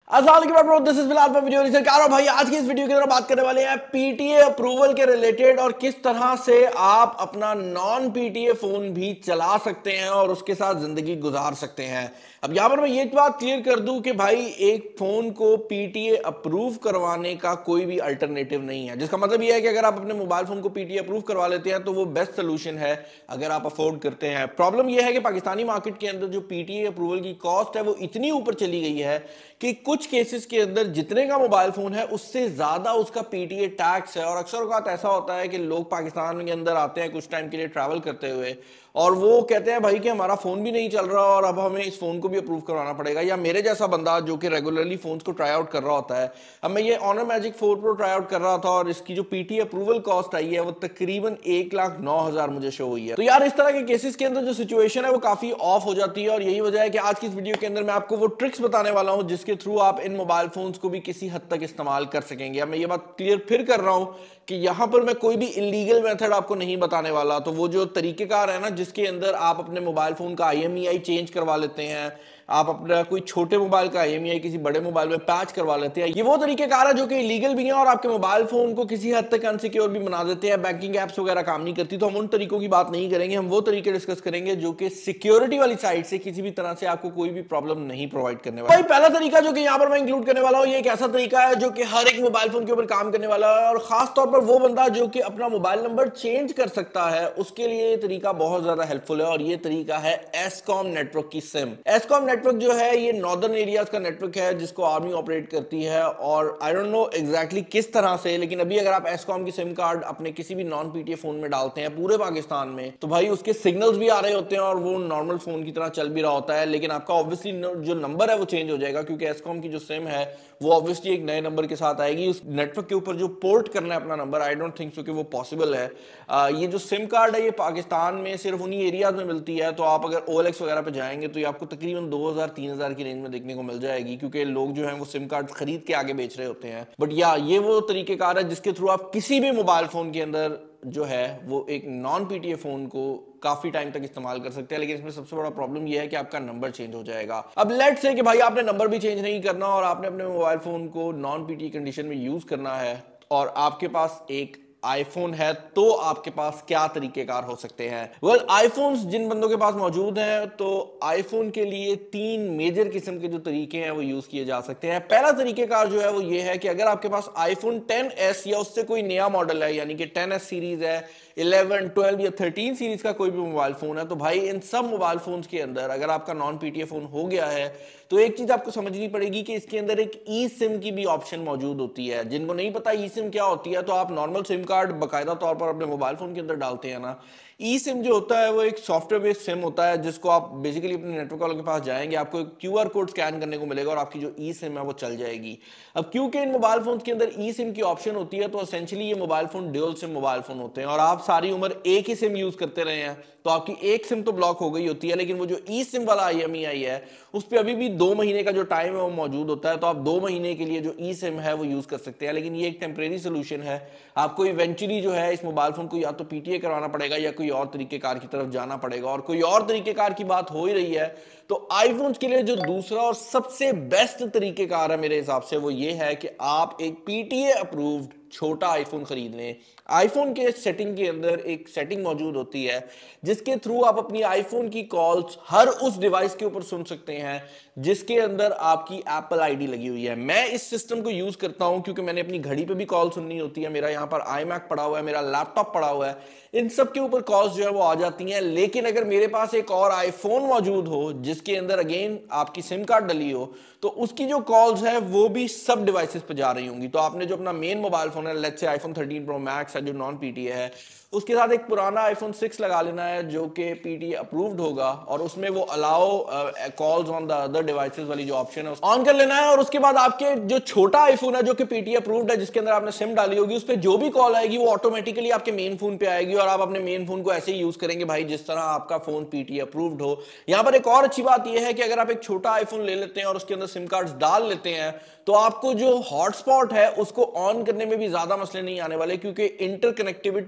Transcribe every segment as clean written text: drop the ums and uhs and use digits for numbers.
अस्सलाम वालेकुम, this is Bilal from video research. भाई आज की इस वीडियो के अंदर बात करने वाले हैं पीटीए अप्रूवल के रिलेटेड और किस तरह से आप अपना नॉन पीटीए फोन भी चला सकते हैं और उसके साथ जिंदगी गुजार सकते हैं। अब यहां पर मैं ये बात क्लियर कर दूं कि भाई एक फोन को पीटीए अप्रूव करवाने का कोई भी अल्टरनेटिव नहीं है, जिसका मतलब ये है कि अगर आप अपने मोबाइल फोन को पीटीए अप्रूव करवा लेते हैं तो वो बेस्ट सोल्यूशन है अगर आप अफोर्ड करते हैं। प्रॉब्लम यह है कि पाकिस्तानी मार्केट के अंदर जो पीटीए अप्रूवल की कॉस्ट है वो इतनी ऊपर चली गई है कि कुछ केसेस के अंदर जितने का मोबाइल फोन है उससे ज्यादा उसका पीटीए टैक्स है। और अक्सर औकात ऐसा होता है कि लोग पाकिस्तान के अंदर आते हैं कुछ टाइम के लिए ट्रैवल करते हुए और वो कहते हैं भाई कि हमारा फोन भी नहीं चल रहा और अब हमें इस फोन को भी अप्रूव करवाना पड़ेगा। या मेरे जैसा बंदा जो कि रेगुलरली फोन्स को ट्राई आउट कर रहा होता है, अब मैं ये Honor Magic 4 Pro try out कर रहा था और इसकी जो पीटीए अप्रूवल कॉस्ट आई है वो तकरीबन 1,09,000 मुझे शो हुई है। तो यार इस तरह के केसेस के अंदर जो सिचुएशन है वो काफी ऑफ हो जाती है और यही वजह है कि आज की इस वीडियो के अंदर मैं आपको वो ट्रिक्स बताने वाला हूं जिसके थ्रू आप इन मोबाइल फोन्स को भी किसी हद तक इस्तेमाल कर सकेंगे। अब मैं ये बात क्लियर फिर कर रहा हूं कि यहां पर मैं कोई भी इलीगल मेथड आपको नहीं बताने वाला। तो वो जो तरीकेकार है ना जिसके अंदर आप अपने मोबाइल फोन का आईएमईआई चेंज करवा लेते हैं, आप अपना कोई छोटे मोबाइल का आईएमईआई किसी बड़े मोबाइल में पैच करवा लेते हैं, ये वो तरीकेकार है जो कि इलीगल भी है और आपके मोबाइल फोन को किसी हद तक अनसिक्योर भी बना देते हैं। बैंकिंग एप्स वगैरह काम नहीं करती, तो हम उन तरीकों की बात नहीं करेंगे, हम वो तरीके डिस्कस करेंगे जो कि सिक्योरिटी वाली साइड से किसी भी तरह से आपको कोई भी प्रॉब्लम नहीं प्रोवाइड करने वाला। भाई पहला तरीका जो कि यहां पर मैं इंक्लूड करने वाला हूं ये एक ऐसा तरीका है जो कि हर एक मोबाइल फोन के ऊपर काम करने वाला है और खास तौर पर वो बंदा जो कि अपना मोबाइल नंबर चेंज कर सकता है उसके लिए ये तरीका बहुत ज्यादा हेल्पफुल है और ये तरीका है एस्कॉम नेटवर्क की सिम। एस्कॉम नेटवर्क जो है ये नॉर्दर्न एरियाज का नेटवर्क है जिसको आर्मी ऑपरेट करती है और आई डोंट नो एग्जैक्टली किस तरह से, लेकिन अभी अगर आप एस्कॉम की सिम कार्ड अपने किसी भी नॉन पीटीए फोन में डालते हैं पूरे पाकिस्तान में तो भाई उसके सिग्नल्स भी आ रहे होते हैं और वो नॉर्मल फोन की तरह चल भी रहा होता है, लेकिन आपका ऑब्वियसली जो नंबर है वो चेंज हो जाएगा क्योंकि एस्कॉम की जो सिम है वो ऑब्वियसली एक नए नंबर के साथ आएगी। उस नेटवर्क के ऊपर जो पोर्ट करना है अपना number, I don't think so कि वो पॉसिबल है। ये जो सिम कार्ड है ये पाकिस्तान में सिर्फ उन्हीं एरियाज में मिलती है, तो आप अगर OLX वगैरह पे जाएंगे तो ये आपको तकरीबन 2,000-3,000 की रेंज में देखने को मिल जाएगी क्योंकि लोग जो हैं वो सिम कार्ड खरीद के आगे बेच रहे होते हैं। बट या ये वो तरीकेकार है जिसके थ्रू आप किसी भी मोबाइल फोन के अंदर जो है वो एक नॉन पीटीए फोन को काफी टाइम तक इस्तेमाल कर सकते हैं। लेकिन इसमें सबसे बड़ा प्रॉब्लम ये है कि आपका नंबर चेंज हो जाएगा। अब लेट्स से कि भाई आपने नंबर भी चेंज नहीं करना और आपने अपने मोबाइल फोन को नॉन पीटीए कंडीशन में यूज करना है और आपके पास एक आईफोन है, तो आपके पास क्या तरीकेकार हो सकते हैं। वेल आईफोन्स जिन बंदों के पास मौजूद हैं तो आईफोन के लिए 3 मेजर किस्म के जो तरीके हैं वो यूज किए जा सकते हैं। पहला तरीकेकार जो है वो ये है कि अगर आपके पास आईफोन 10s या उससे कोई नया मॉडल है, यानी कि 10s सीरीज है, 11, 12 या 13 सीरीज का कोई भी मोबाइल फोन है, तो भाई इन सब मोबाइल फोन्स के अंदर अगर आपका नॉन पीटीए फोन हो गया है तो एक चीज आपको समझनी पड़ेगी कि इसके अंदर एक ई सिम की भी ऑप्शन मौजूद होती है। जिनको नहीं पता ई सिम क्या होती है, तो आप नॉर्मल सिम कार्ड बाकायदा तौर पर अपने मोबाइल फोन के अंदर डालते हैं ना, ई सिम जो होता है वो एक सॉफ्टवेयर बेस्ड सिम होता है जिसको आप बेसिकली अपने नेटवर्क वालों के पास जाएंगे, आपको एक क्यूआर कोड स्कैन करने को मिलेगा और आपकी जो ई सिम है वो चल जाएगी। अब क्योंकि इन मोबाइल फोन के अंदर ई सिम की ऑप्शन होती है तो एसेंशियली ये mobile phone dual sim mobile phone होते हैं और आप सारी उम्र एक ही सिम यूज करते रहे हैं तो आपकी एक सिम तो ब्लॉक हो गई होती है, लेकिन वो जो ई सिम वाला आईएमईआई है उस पर अभी भी 2 महीने का जो टाइम है वो मौजूद होता है, तो आप 2 महीने के लिए जो ई सिम है वो यूज कर सकते हैं। लेकिन ये एक टेम्परेरी सोल्यूशन है, आपको इवेंचुअली जो है इस मोबाइल फोन को या तो पीटीए करवाना पड़ेगा या कोई और तरीकेकार की तरफ जाना पड़ेगा। और कोई और तरीकेकार की बात हो ही रही है तो आईफोन्स के लिए जो दूसरा और सबसे बेस्ट तरीकेकार है मेरे हिसाब से वो ये है कि आप एक पीटीए अप्रूव्ड छोटा आईफोन खरीद लें। आईफोन के सेटिंग के अंदर एक सेटिंग मौजूद होती है जिसके थ्रू आप अपनी आईफोन की कॉल्स हर उस डिवाइस के ऊपर सुन सकते हैं जिसके अंदर आपकी एप्पल आईडी लगी हुई है। मैं इस सिस्टम को यूज करता हूं क्योंकि मैंने अपनी घड़ी पे भी कॉल सुननी होती है, मेरा यहां पर iMac पड़ा हुआ है, मेरा लैपटॉप पड़ा हुआ है, इन सब के ऊपर कॉल्स जो है वो आ जाती हैं। लेकिन अगर मेरे पास एक और आईफोन मौजूद हो जिसके अंदर अगेन आपकी सिम कार्ड डली हो तो उसकी जो कॉल्स है वो भी सब डिवाइसेस पे जा रही होंगी। तो आपने जो अपना मेन मोबाइल फोन है, let's say iPhone 13 Pro Max है जो नॉन पीटीए है, उसके साथ एक पुराना आईफोन 6 लगा लेना है जो कि पीटीए अप्रूव्ड होगा और उसमें वो allow calls on the other devices वाली जो ऑप्शन है ऑन कर लेना है। और उसके बाद आपके जो छोटा आईफोन है जो कि पीटीए अप्रूव्ड है जिसके अंदर आपने सिम डाली होगी उस पर जो भी कॉल आएगी वो ऑटोमेटिकली आपके मेन फोन पे आएगी और आप अपने मेन फोन को ऐसे ही यूज करेंगे भाई जिस तरह आपका फोन पीटीए अप्रूव्ड हो। यहां पर एक और अच्छी बात यह है कि अगर आप एक छोटा आईफोन ले लेते हैं और उसके अंदर सिम कार्ड्स डाल लेते हैं तो आपको जो हॉटस्पॉट है उसको ऑन करने में भी ज्यादा मसले नहीं आने वाले क्योंकि इंटरकनेक्टिविटी जो एप्पल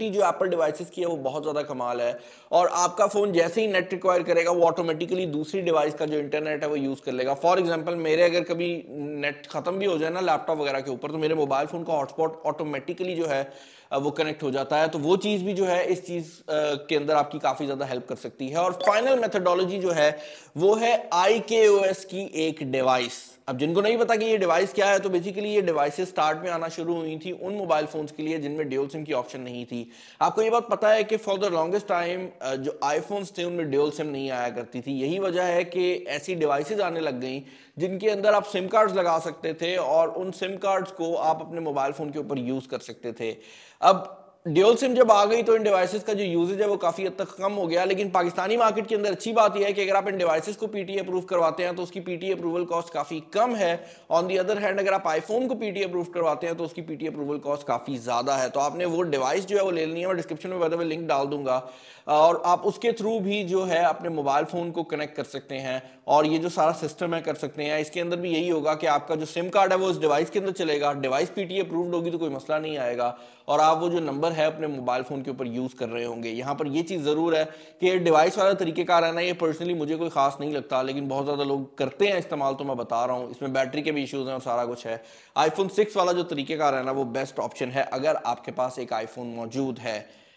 डिवाइसेस की है वो बहुत ज़्यादा कमाल है। और आपका फ़ोन जैसे ही नेट रिक्वायर करेगा वो ऑटोमेटिकली दूसरी डिवाइस का जो इंटरनेट है वो यूज़ कर लेगा। फॉर एग्जांपल मेरे अगर कभी नेट खत्म भी हो जाए ना लैपटॉप वगैरह के ऊपर, तो मेरे मोबाइल फ़ोन का हॉटस्पॉट ऑटोमेटिकली जो है वो कनेक्ट हो जाता है। तो वो चीज़ भी जो है इस चीज़ के अंदर आपकी काफ़ी ज़्यादा हेल्प कर सकती है। और फाइनल मेथडोलॉजी जो है वो है IKOS की एक डिवाइस। अब जिनको नहीं पता कि ये डिवाइस क्या है, तो बेसिकली ये डिवाइसेस स्टार्ट में आना शुरू हुई थी उन मोबाइल फोन्स के लिए जिनमें ड्यूल सिम की ऑप्शन नहीं थी। आपको ये बात पता है कि फॉर द लॉन्गेस्ट टाइम जो आईफोन्स थे उनमें ड्यूल सिम नहीं आया करती थी। यही वजह है कि ऐसी डिवाइसेस आने लग गई जिनके अंदर आप सिम कार्ड्स लगा सकते थे और उन सिम कार्ड्स को आप अपने मोबाइल फोन के ऊपर यूज कर सकते थे। अब ड्यूल सिम जब आ गई तो इन डिवाइसेस का जो यूजेज है वो काफी हद तक कम हो गया। लेकिन पाकिस्तानी मार्केट के अंदर अच्छी बात यह है कि अगर आप इन डिवाइसेस को पीटीए अप्रूव करवाते हैं तो उसकी पीटीए अप्रूवल कॉस्ट काफी कम है। ऑन दी अदर हैंड अगर आप आईफोन को पीटीए अप्रूव करवाते हैं तो उसकी पीटीए अप्रूवल कॉस्ट काफी ज्यादा है। तो आपने वो डिवाइस जो है वो ले लेनी है, मैं डिस्क्रिप्शन में बाय द वे लिंक डाल दूंगा और आप उसके थ्रू भी जो है अपने मोबाइल फोन को कनेक्ट कर सकते हैं और ये जो सारा सिस्टम है कर सकते हैं। इसके अंदर भी यही होगा कि आपका जो सिम कार्ड है वो उस डिवाइस के अंदर चलेगा, डिवाइस पीटीए अप्रूव्ड होगी तो कोई मसला नहीं आएगा और आप वो जो नंबर है अपने मोबाइल फोन के ऊपर यूज कर रहे होंगे। यहाँ पर ये चीज जरूर है कि ये डिवाइस वाला तरीकेकार है ना, ये पर्सनली मुझे कोई खास नहीं लगता, लेकिन बहुत ज्यादा लोग करते हैं इस्तेमाल, तो मैं बता रहा हूँ। इसमें बैटरी के भी इश्यूज हैं और सारा कुछ है। आईफोन 6 वाला जो तरीकेकार है ना वो बेस्ट ऑप्शन है अगर आपके पास एक आईफोन मौजूद है।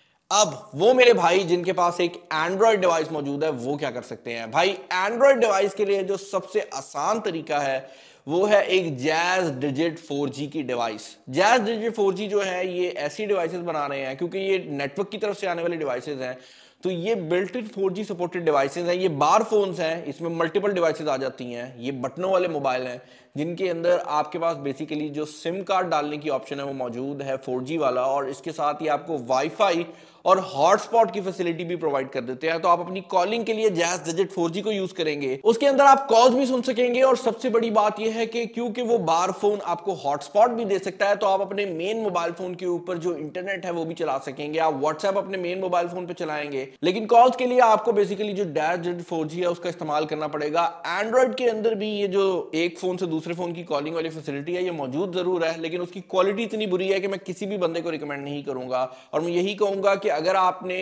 अब वो मेरे भाई जिनके पास एक एंड्रॉयड डिवाइस मौजूद है वो क्या कर सकते हैं? भाई एंड्रॉयड डिवाइस के लिए जो सबसे आसान तरीका है वो है एक जैज डिजिट 4G की डिवाइस। जैज डिजिट 4G जो है ये ऐसी डिवाइसेस बना रहे हैं क्योंकि ये नेटवर्क की तरफ से आने वाली डिवाइसेस हैं, तो ये built in 4G supported devices हैं। ये बार फोन्स हैं, इसमें मल्टीपल डिवाइसेस आ जाती हैं। ये बटनों वाले मोबाइल हैं जिनके अंदर आपके पास बेसिकली जो सिम कार्ड डालने की ऑप्शन है वो मौजूद है 4G वाला, और इसके साथ ही आपको वाईफाई और हॉटस्पॉट की फैसिलिटी भी प्रोवाइड कर देते हैं। तो आप अपनी कॉलिंग के लिए जैज डिजिट 4G को यूज करेंगे, उसके अंदर आप कॉल्स भी सुन सकेंगे और सबसे बड़ी बात यह है कि क्योंकि वो बार फोन आपको हॉटस्पॉट भी दे सकता है तो आप अपने मेन मोबाइल फोन के ऊपर जो इंटरनेट है वो भी चला सकेंगे। आप व्हाट्सएप अपने मेन मोबाइल फोन पे चलाएंगे, लेकिन कॉल्स के लिए आपको बेसिकली जो जैज डिजिट 4G है उसका इस्तेमाल करना पड़ेगा। एंड्रॉइड के अंदर भी ये जो एक फोन से दूसरे फोन की कॉलिंग वाली फैसिलिटी है ये मौजूद जरूर है, लेकिन उसकी क्वालिटी इतनी बुरी है कि मैं किसी भी बंदे को रिकमेंड नहीं करूंगा। और मैं यही कहूंगा कि अगर आपने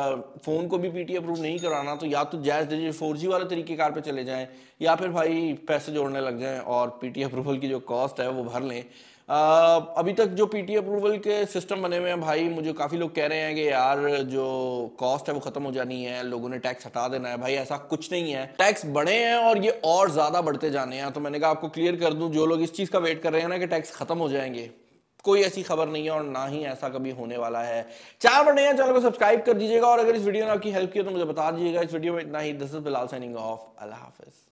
फोन को भी पीटी अप्रूव नहीं कराना तो या तो जैज डिजिट 4G वाले तरीकेकार पे चले जाएं या फिर भाई पैसे जोड़ने लग जाएं और पीटी अप्रूवल की जो कॉस्ट है वो भर लें। अभी तक जो पीटी अप्रूवल के सिस्टम बने हुए हैं भाई, मुझे काफ़ी लोग कह रहे हैं कि यार जो कॉस्ट है वो ख़त्म हो जानी है, लोगों ने टैक्स हटा देना है। भाई ऐसा कुछ नहीं है, टैक्स बढ़े हैं और ये और ज़्यादा बढ़ते जाने हैं। तो मैंने कहा आपको क्लियर कर दूं, जो लोग इस चीज़ का वेट कर रहे हैं ना कि टैक्स ख़त्म हो जाएंगे, कोई ऐसी खबर नहीं है और ना ही ऐसा कभी होने वाला है। चैनल पर नए हैं, चैनल को सब्सक्राइब कर दीजिएगा और अगर इस वीडियो ने आपकी हेल्प की तो मुझे बता दीजिएगा। इस वीडियो में इतना ही। This is Bilal signing off. अल्लाह हाफिज।